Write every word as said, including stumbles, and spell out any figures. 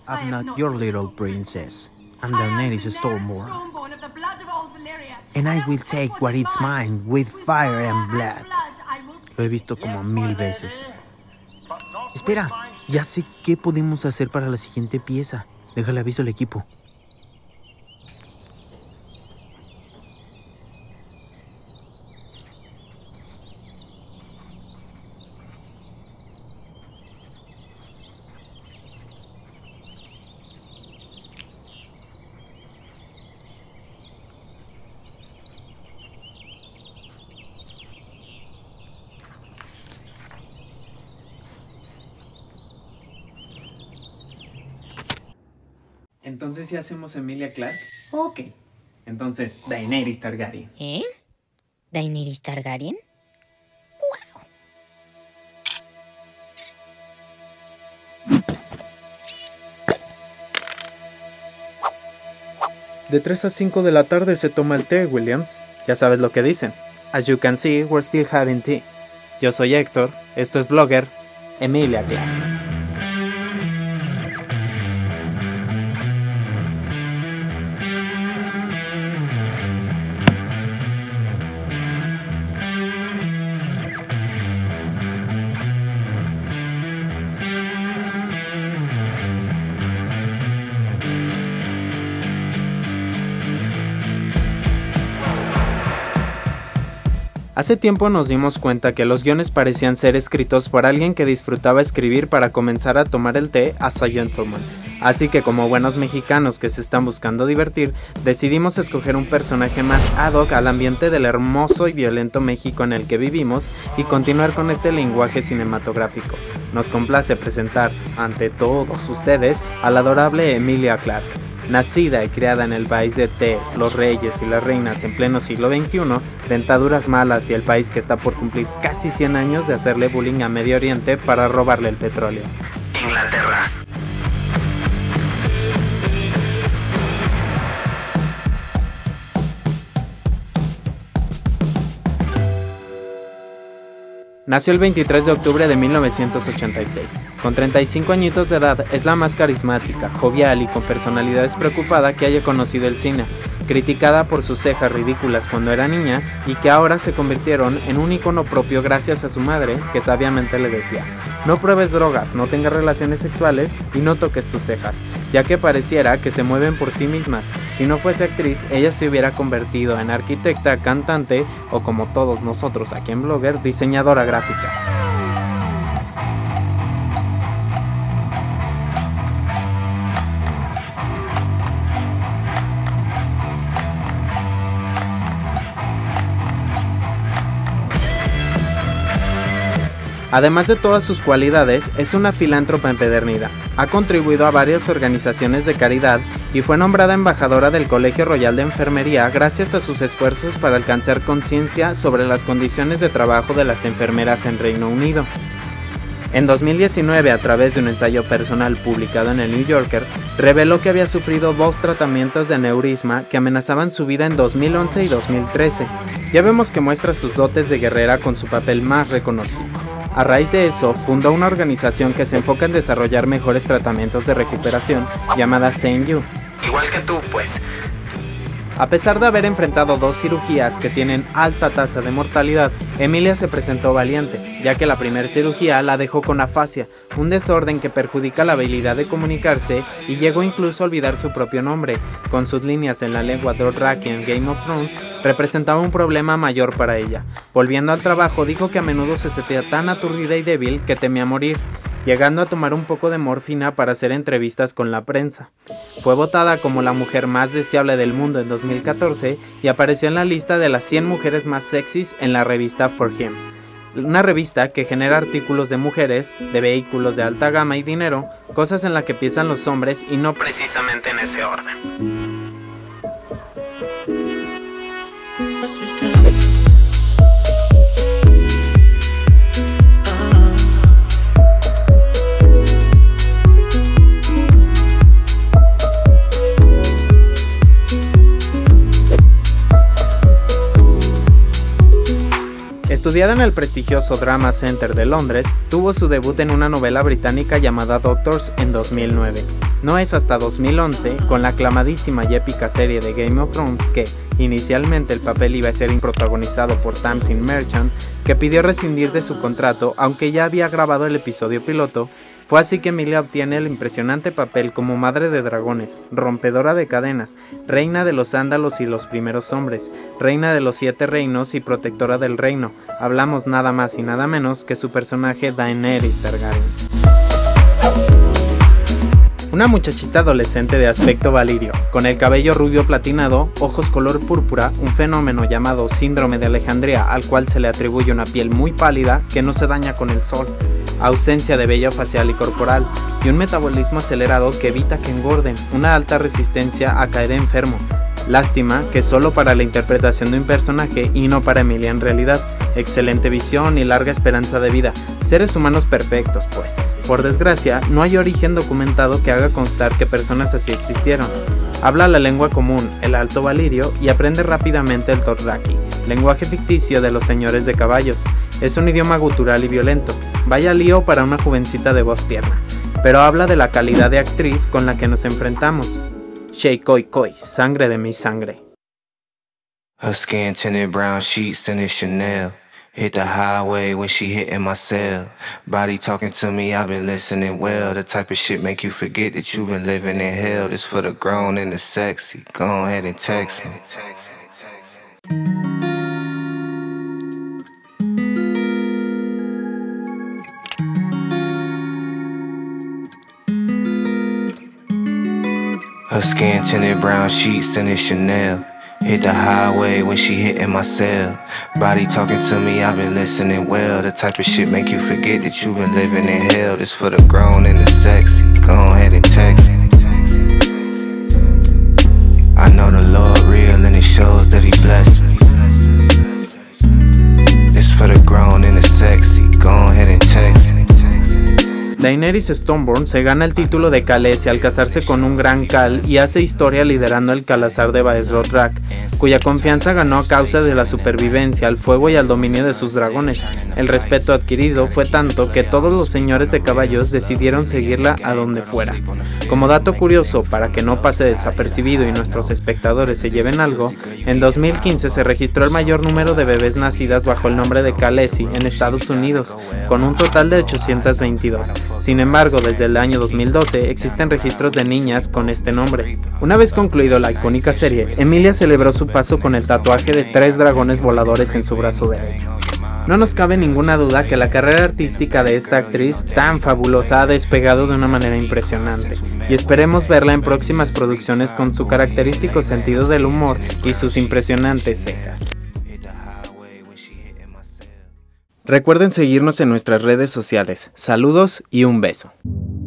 I'm not your little princess. I'm Daenerys Stormborn. And I will take what is mine with fire and blood. Lo he visto como mil veces. Espera, ya sé qué podemos hacer para la siguiente pieza. Déjale aviso al equipo. Entonces, ¿sí hacemos Emilia Clarke? Ok. Entonces, Daenerys Targaryen. ¿Eh? ¿Daenerys Targaryen? ¡Wow! De tres a cinco de la tarde se toma el té, Williams. Ya sabes lo que dicen. As you can see, we're still having tea. Yo soy Héctor, esto es Blogger, Emilia Clarke. Hace tiempo nos dimos cuenta que los guiones parecían ser escritos por alguien que disfrutaba escribir para comenzar a tomar el té as a gentleman. Así que como buenos mexicanos que se están buscando divertir, decidimos escoger un personaje más ad hoc al ambiente del hermoso y violento México en el que vivimos y continuar con este lenguaje cinematográfico. Nos complace presentar, ante todos ustedes, a la adorable Emilia Clarke. Nacida y criada en el país de té, los reyes y las reinas en pleno siglo veintiuno, dentaduras malas y el país que está por cumplir casi cien años de hacerle bullying a Medio Oriente para robarle el petróleo. Inglaterra. Nació el veintitrés de octubre de mil novecientos ochenta y seis. Con treinta y cinco añitos de edad, es la más carismática, jovial y con personalidad despreocupada que haya conocido el cine, criticada por sus cejas ridículas cuando era niña y que ahora se convirtieron en un icono propio gracias a su madre, que sabiamente le decía: no pruebes drogas, no tengas relaciones sexuales y no toques tus cejas, ya que pareciera que se mueven por sí mismas. Si no fuese actriz, ella se hubiera convertido en arquitecta, cantante o, como todos nosotros aquí en Blogger, diseñadora gráfica. Además de todas sus cualidades, es una filántropa empedernida. Ha contribuido a varias organizaciones de caridad y fue nombrada embajadora del Colegio Royal de Enfermería gracias a sus esfuerzos para alcanzar conciencia sobre las condiciones de trabajo de las enfermeras en Reino Unido. En dos mil diecinueve, a través de un ensayo personal publicado en el New Yorker, reveló que había sufrido dos tratamientos de aneurisma que amenazaban su vida en dos mil once y dos mil trece. Ya vemos que muestra sus dotes de guerrera con su papel más reconocido. A raíz de eso, fundó una organización que se enfoca en desarrollar mejores tratamientos de recuperación, llamada Same You. Igual que tú, pues. A pesar de haber enfrentado dos cirugías que tienen alta tasa de mortalidad, Emilia se presentó valiente, ya que la primera cirugía la dejó con afasia, un desorden que perjudica la habilidad de comunicarse y llegó incluso a olvidar su propio nombre. Con sus líneas en la lengua Dothraki en Game of Thrones, representaba un problema mayor para ella. Volviendo al trabajo, dijo que a menudo se sentía tan aturdida y débil que temía morir, llegando a tomar un poco de morfina para hacer entrevistas con la prensa. Fue votada como la mujer más deseable del mundo en dos mil catorce y apareció en la lista de las cien mujeres más sexys en la revista For Him, una revista que genera artículos de mujeres, de vehículos de alta gama y dinero, cosas en las que piensan los hombres y no precisamente en ese orden. Estudiada en el prestigioso Drama Center de Londres, tuvo su debut en una novela británica llamada Doctors en dos mil nueve. No es hasta dos mil once, con la aclamadísima y épica serie de Game of Thrones que, inicialmente el papel iba a ser protagonizado por Tamsin Merchant, que pidió rescindir de su contrato aunque ya había grabado el episodio piloto. Fue así que Emilia obtiene el impresionante papel como madre de dragones, rompedora de cadenas, reina de los ándalos y los primeros hombres, reina de los siete reinos y protectora del reino. Hablamos nada más y nada menos que su personaje Daenerys Targaryen. Una muchachita adolescente de aspecto valirio, con el cabello rubio platinado, ojos color púrpura, un fenómeno llamado síndrome de Alejandría al cual se le atribuye una piel muy pálida que no se daña con el sol, ausencia de vello facial y corporal, y un metabolismo acelerado que evita que engorden, una alta resistencia a caer enfermo. Lástima que solo para la interpretación de un personaje y no para Emilia en realidad. Excelente visión y larga esperanza de vida. Seres humanos perfectos, pues. Por desgracia, no hay origen documentado que haga constar que personas así existieron. Habla la lengua común, el alto valirio, y aprende rápidamente el Dothraki, lenguaje ficticio de los señores de caballos. Es un idioma gutural y violento. Vaya lío para una jovencita de voz tierna. Pero habla de la calidad de actriz con la que nos enfrentamos. Shea Koi Koi, sangre de mi sangre. Her skin tinted brown sheets and it's Chanel. Hit the highway when she hitting my cell. Body talking to me, I've been listening well. The type of shit make you forget that you've been living in hell. This for the grown and the sexy. Go ahead and text me. Her skin tinted brown sheets and it's Chanel. Hit the highway when she hitting my cell. Body talking to me, I've been listening well. The type of shit make you forget that you've been living in hell. This for the grown and the sexy. Go ahead and text me. I know the Lord real and it shows that he blessed me. This for the grown and the sexy. Go ahead and text me. Daenerys Stormborn se gana el título de Khaleesi al casarse con un gran Khal y hace historia liderando el Khalasar de Vaes Dothrak, cuya confianza ganó a causa de la supervivencia, al fuego y al dominio de sus dragones. El respeto adquirido fue tanto que todos los señores de caballos decidieron seguirla a donde fuera. Como dato curioso, para que no pase desapercibido y nuestros espectadores se lleven algo, en dos mil quince se registró el mayor número de bebés nacidas bajo el nombre de Khaleesi en Estados Unidos, con un total de ochocientos veintidós. Sin embargo, desde el año dos mil doce existen registros de niñas con este nombre. Una vez concluido la icónica serie, Emilia celebró su paso con el tatuaje de tres dragones voladores en su brazo derecho. No nos cabe ninguna duda que la carrera artística de esta actriz tan fabulosa ha despegado de una manera impresionante, y esperemos verla en próximas producciones con su característico sentido del humor y sus impresionantes cejas. Recuerden seguirnos en nuestras redes sociales. Saludos y un beso.